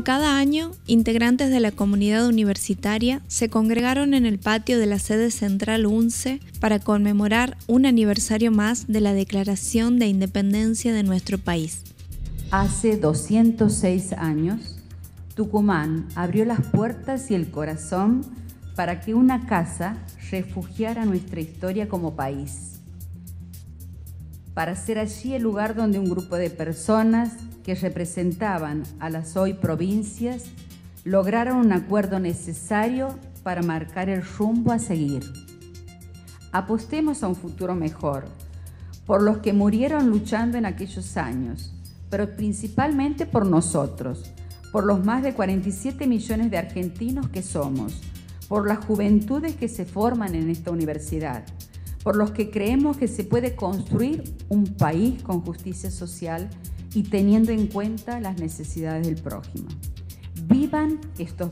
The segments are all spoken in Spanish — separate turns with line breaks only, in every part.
cada año, integrantes de la comunidad universitaria se congregaron en el patio de la sede central UNCE para conmemorar un aniversario más de la Declaración de Independencia de nuestro país.
Hace 206 años, Tucumán abrió las puertas y el corazón para que una casa refugiara nuestra historia como país, para ser allí el lugar donde un grupo de personas que representaban a las hoy provincias lograron un acuerdo necesario para marcar el rumbo a seguir. Apostemos a un futuro mejor, por los que murieron luchando en aquellos años, pero principalmente por nosotros, por los más de 47 millones de argentinos que somos, por las juventudes que se forman en esta universidad, por los que creemos que se puede construir un país con justicia social y teniendo en cuenta las necesidades del prójimo. Vivan estos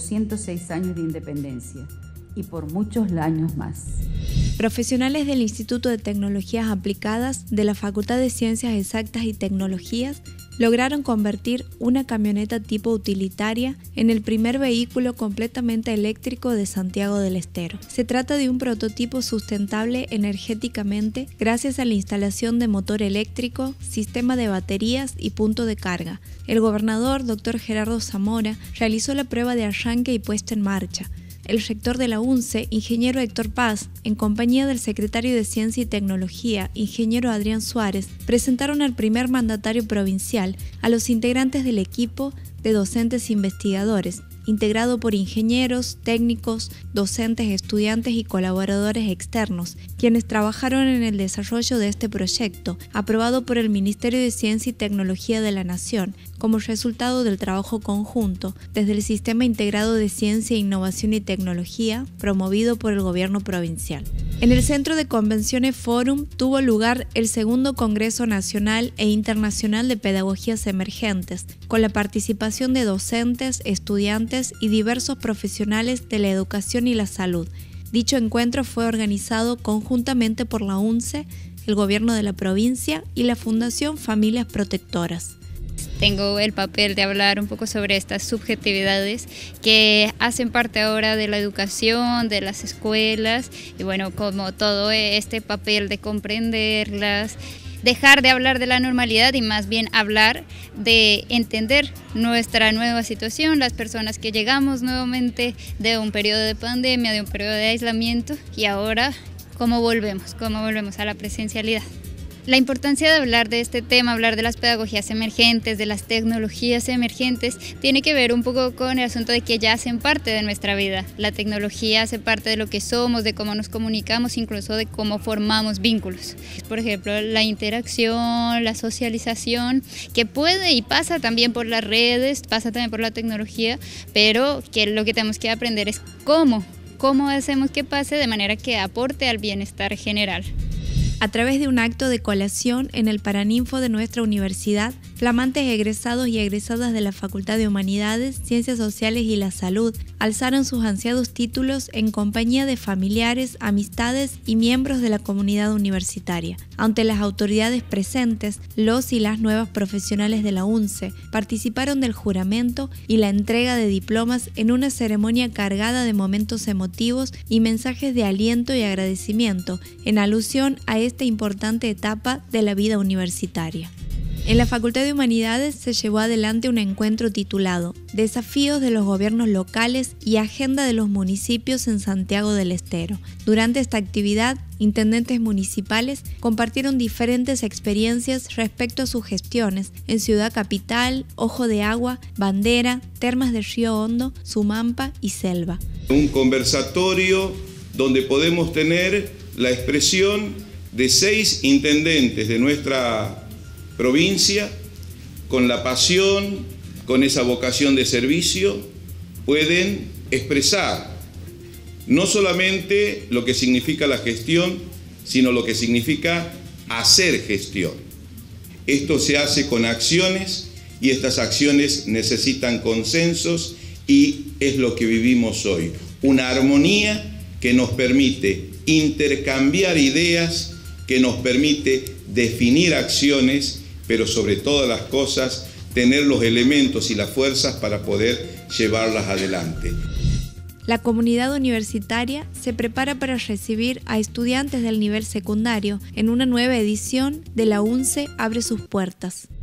206 años de independencia y por muchos años más.
Profesionales del Instituto de Tecnologías Aplicadas de la Facultad de Ciencias Exactas y Tecnologías lograron convertir una camioneta tipo utilitaria en el primer vehículo completamente eléctrico de Santiago del Estero. Se trata de un prototipo sustentable energéticamente gracias a la instalación de motor eléctrico, sistema de baterías y punto de carga. El gobernador, Dr. Gerardo Zamora, realizó la prueba de arranque y puesta en marcha. El rector de la UNCE, ingeniero Héctor Paz, en compañía del secretario de Ciencia y Tecnología, ingeniero Adrián Suárez, presentaron al primer mandatario provincial a los integrantes del equipo de docentes investigadores, integrado por ingenieros, técnicos, docentes, estudiantes y colaboradores externos, quienes trabajaron en el desarrollo de este proyecto, aprobado por el Ministerio de Ciencia y Tecnología de la Nación, como resultado del trabajo conjunto desde el Sistema Integrado de Ciencia, Innovación y Tecnología, promovido por el Gobierno provincial. En el Centro de Convenciones Forum tuvo lugar el segundo Congreso Nacional e Internacional de Pedagogías Emergentes, con la participación de docentes, estudiantes y diversos profesionales de la educación y la salud. Dicho encuentro fue organizado conjuntamente por la UNCE, el Gobierno de la provincia y la Fundación Familias Protectoras.
Tengo el papel de hablar un poco sobre estas subjetividades que hacen parte ahora de la educación, de las escuelas, y bueno, como todo este papel de comprenderlas, dejar de hablar de la normalidad y más bien hablar de entender nuestra nueva situación, las personas que llegamos nuevamente de un periodo de pandemia, de un periodo de aislamiento, y ahora cómo volvemos a la presencialidad. La importancia de hablar de este tema, hablar de las pedagogías emergentes, de las tecnologías emergentes, tiene que ver un poco con el asunto de que ya hacen parte de nuestra vida. La tecnología hace parte de lo que somos, de cómo nos comunicamos, incluso de cómo formamos vínculos. Por ejemplo, la interacción, la socialización, que puede y pasa también por las redes, pasa también por la tecnología, pero que lo que tenemos que aprender es cómo hacemos que pase de manera que aporte al bienestar general.
A través de un acto de colación en el Paraninfo de nuestra universidad, flamantes egresados y egresadas de la Facultad de Humanidades, Ciencias Sociales y la Salud alzaron sus ansiados títulos en compañía de familiares, amistades y miembros de la comunidad universitaria. Ante las autoridades presentes, los y las nuevas profesionales de la UNCE participaron del juramento y la entrega de diplomas en una ceremonia cargada de momentos emotivos y mensajes de aliento y agradecimiento en alusión a esta importante etapa de la vida universitaria. En la Facultad de Humanidades se llevó adelante un encuentro titulado Desafíos de los gobiernos locales y agenda de los municipios en Santiago del Estero. Durante esta actividad, intendentes municipales compartieron diferentes experiencias respecto a sus gestiones en Ciudad Capital, Ojo de Agua, Bandera, Termas de Río Hondo, Sumampa y Selva.
Un conversatorio donde podemos tener la expresión de 6 intendentes de nuestra provincia, con la pasión, con esa vocación de servicio, pueden expresar no solamente lo que significa la gestión, sino lo que significa hacer gestión. Esto se hace con acciones y estas acciones necesitan consensos y es lo que vivimos hoy. Una armonía que nos permite intercambiar ideas, que nos permite definir acciones, pero sobre todas las cosas tener los elementos y las fuerzas para poder llevarlas adelante.
La comunidad universitaria se prepara para recibir a estudiantes del nivel secundario en una nueva edición de la UNCE Abre sus Puertas.